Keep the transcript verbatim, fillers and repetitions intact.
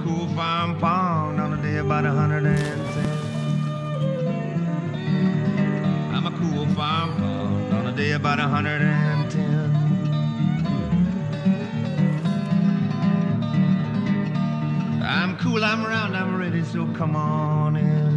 cool farm pond on a day about a hundred and ten. I'm a cool farm pond on a day about a hundred and ten. I'm cool, I'm around, I'm ready, so come on in.